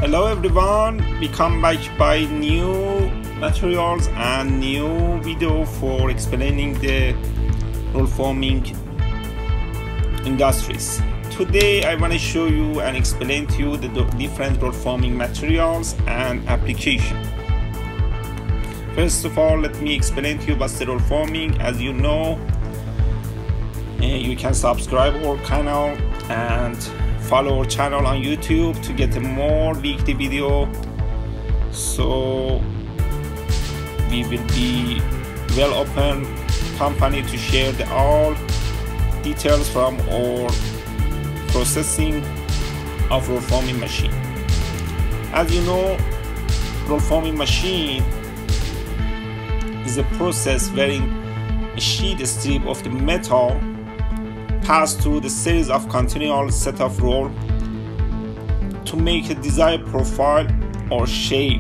Hello everyone, we come back by new materials and new video for explaining the roll forming industries. Today I want to show you and explain to you the different roll forming materials and application. First of all, let me explain to you what's the roll forming. As you know, you can subscribe our channel and follow our channel on YouTube to get a more weekly video. So we will be well open company to share all details from our processing of roll forming machine. As you know, roll forming machine is a process wherein a sheet strip of the metal pass through the series of continuous set of roll to make a desired profile or shape.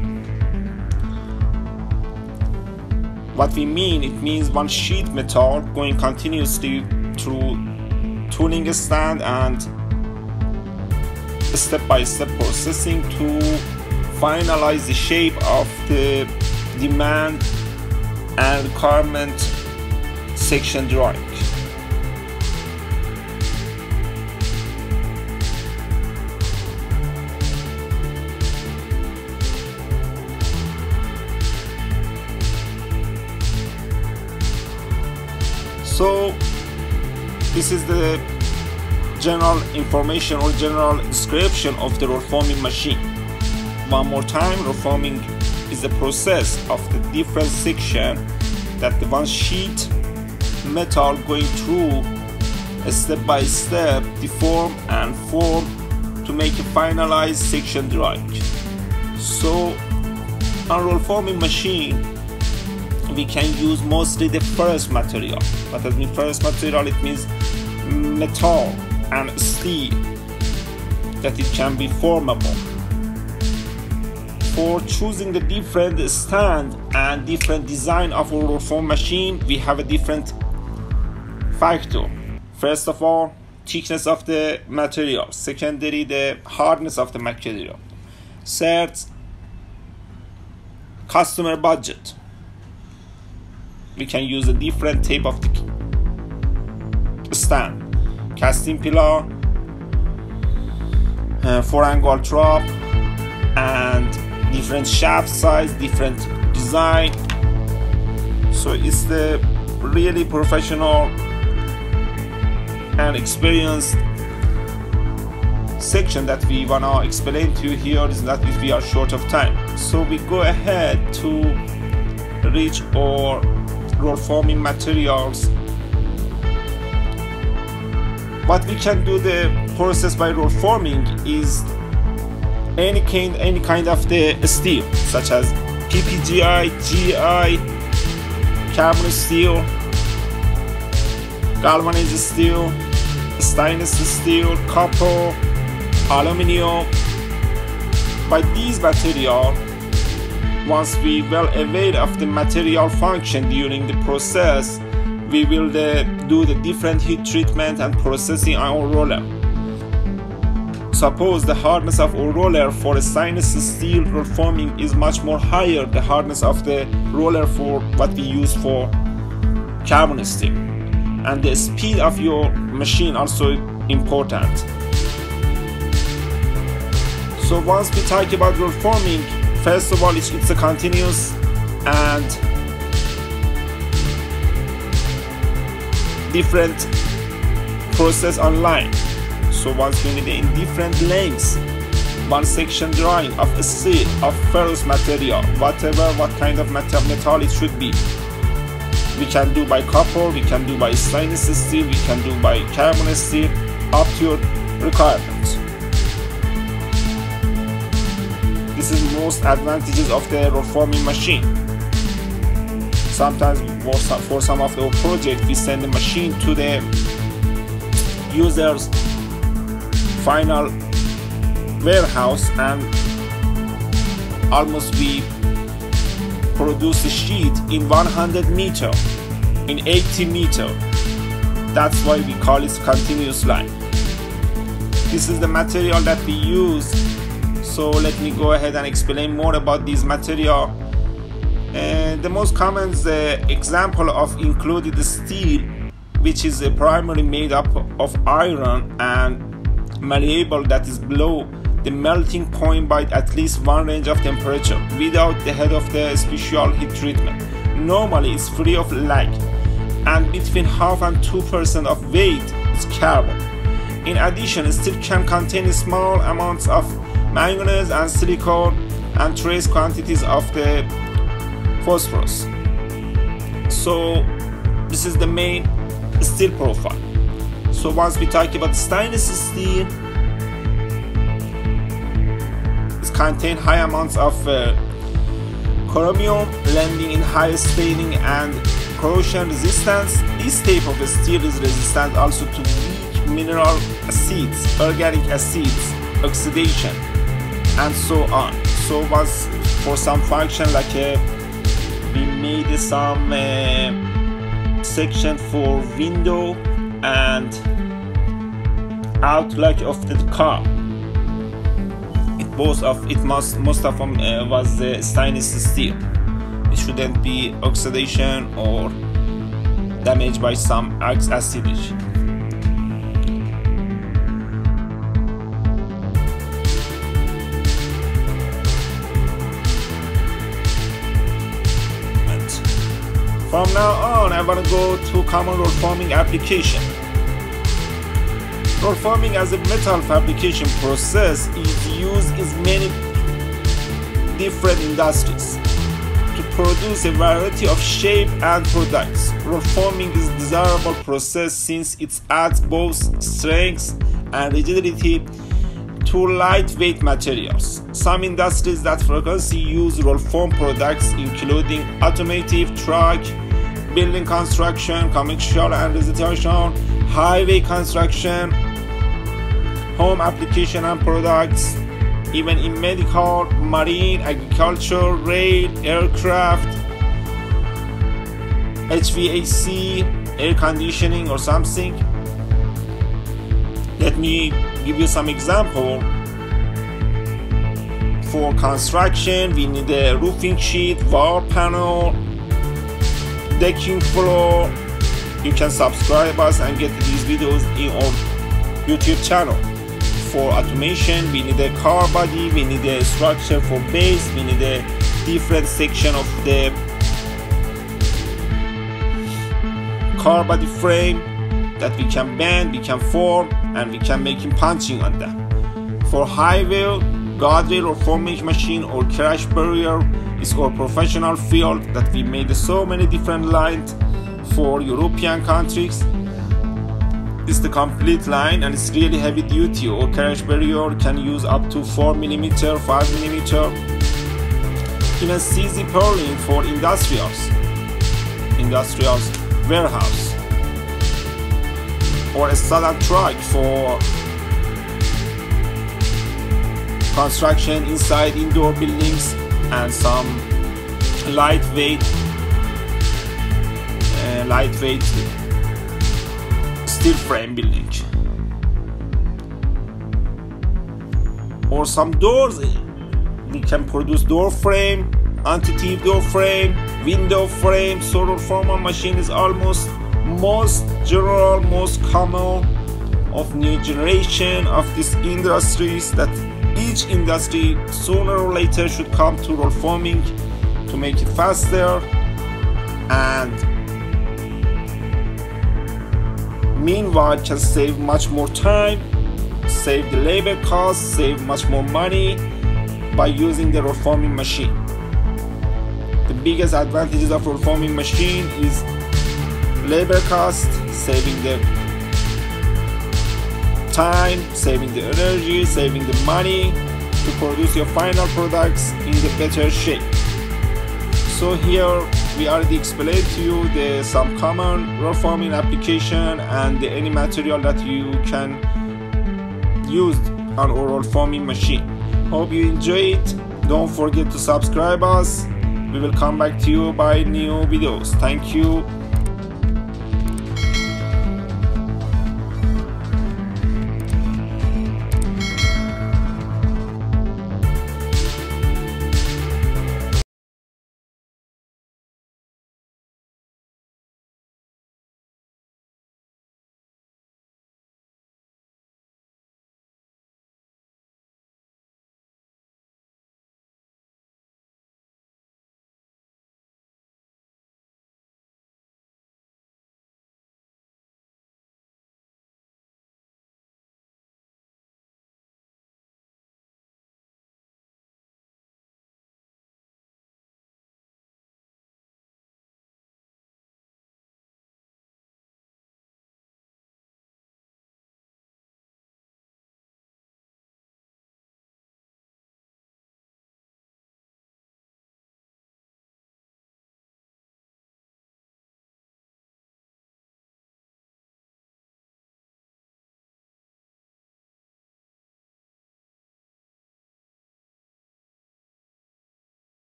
What we mean, it means one sheet metal going continuously through tooling stand and step-by-step processing to finalize the shape of the demand and requirement section drawing. So this is the general information or general description of the roll forming machine. One more time, roll forming is the process of the different section that the one sheet metal going through a step by step deform and form to make a finalized section drawing. So on roll forming machine we can use mostly the first material. What does mean first material? It means metal and steel, that it can be formable. For choosing the different stand and different design of our roll form machine, we have a different factor. First of all, thickness of the material. Secondary, the hardness of the material. Third, customer budget. We can use a different type of stand, casting pillar, 4-angle drop, and different shaft size, different design. So it's the really professional and experienced section that we wanna explain to you here. Is that if we are short of time, so we go ahead to reach our roll forming materials. What we can do the process by roll forming is any kind of the steel, such as PPGI, GI, carbon steel, galvanized steel, stainless steel, copper, aluminum. By these materials, once we well aware of the material function during the process, we will do the different heat treatment and processing on our roller. Suppose the hardness of our roller for a stainless steel roll forming is much more higher the hardness of the roller for what we use for carbon steel, and the speed of your machine also important. So once we talk about roll forming, first of all, it's a continuous and different process online. So once you need in different lengths, one section drawing of a steel, of ferrous material, whatever, what kind of metal it should be. We can do by copper, we can do by stainless steel, we can do by carbon steel, up to your requirements. This is most advantages of the roll forming machine. Sometimes for some of the project, we send the machine to the user's final warehouse, and almost we produce a sheet in 100 meter, in 80 meter. That's why we call it continuous line. This is the material that we use So let me go ahead and explain more about this material. The most common example of included steel, which is primarily made up of iron and malleable, that is below the melting point by at least one range of temperature without the head of the special heat treatment. Normally it's free of lag, and between 0.5% and 2% of weight is carbon. In addition, steel can contain small amounts of manganese and silicon and trace quantities of the phosphorus. So this is the main steel profile. So once we talk about stainless steel, it contains high amounts of chromium, landing in high staining and corrosion resistance. This type of steel is resistant also to weak mineral acids, organic acids, oxidation, and so on. So was for some function, like we made some section for window and outlook of the car. Most of them was stainless steel. It shouldn't be oxidation or damaged by some acidity. From now on, I want to go to common roll forming application. Roll forming as a metal fabrication process is used in many different industries to produce a variety of shape and products. Roll forming is a desirable process since it adds both strength and rigidity to lightweight materials. Some industries that frequently use roll form products, including automotive, truck, building construction, commercial and residential, highway construction, home application and products, even in medical, marine, agriculture, rail, aircraft, HVAC, air conditioning or something. Let me give you some example. For construction, we need a roofing sheet, wall panel, decking floor. You can subscribe us and get these videos in our YouTube channel. For automation, we need a car body, we need a structure for base, we need a different section of the car body frame that we can bend, we can form, and we can make punching on them. For highway, guardrail or forming machine or crash barrier is our professional field that we made so many different lines for European countries. It's the complete line and it's really heavy duty. Or crash barrier can use up to 4mm, 5mm. Even CZ purlin for industrials warehouse, or a standard truck for construction inside indoor buildings, and some lightweight steel frame building, or some doors. We can produce door frame, anti-thief door frame, window frame. So roll forming machine is almost most general, most common of new generation of these industries, that each industry sooner or later should come to roll forming to make it faster and meanwhile can save much more time, save the labor costs, save much more money by using the roll forming machine. The biggest advantages of roll forming machine is labor cost, saving the time, saving the energy, saving the money to produce your final products in the better shape. So here we already explained to you some common roll forming application and any material that you can use on our roll forming machine. Hope you enjoy it. Don't forget to subscribe us. We will come back to you by new videos. Thank you.